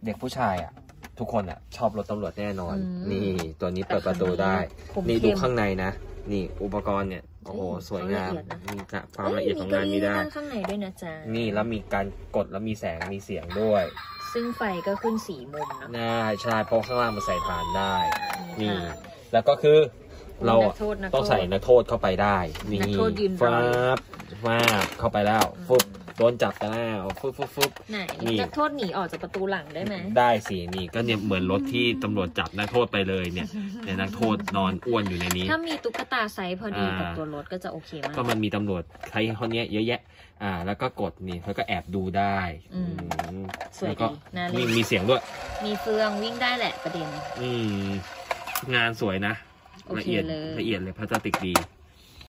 เด็กผู้ชายอ่ะทุกคนอ่ะชอบรถตำรวจแน่นอนนี่ตัวนี้เปิดประตูได้นี่ดูข้างในนะนี่อุปกรณ์เนี่ยโอ้โหสวยงามมีความละเอียดของงานมีได้ข้างในด้วยนะจ๊ะนี่แล้วมีการกดแล้วมีแสงมีเสียงด้วยซึ่งไฟก็ขึ้น4 มุมเนาะใช่เพราะข้างล่างมันใส่ฐานได้นี่แล้วก็คือเราต้องใส่นักโทษเข้าไปได้นี่ฟาบเข้าไปแล้วฟุบโดนจับไปแล้วฟุบไหนนักโทษหนีออกจากประตูหลังได้ไหมได้สินี่ก็เนี่ยเหมือนรถที่ตำรวจจับนักโทษไปเลยเนี่ยนักโทษนอนอ้วนอยู่ในนี้ถ้ามีตุ๊กตาไซส์พอดีกับตัวรถก็จะโอเคมากก็มันมีตำรวจใช้คนนี้เยอะแยะแล้วก็กดนี่เขาก็แอบดูได้สวยดีนะนี่มีเสียงด้วยมีเฟืองวิ่งได้แหละประเด็นงานสวยนะละเอียดเลยพลาสติกดี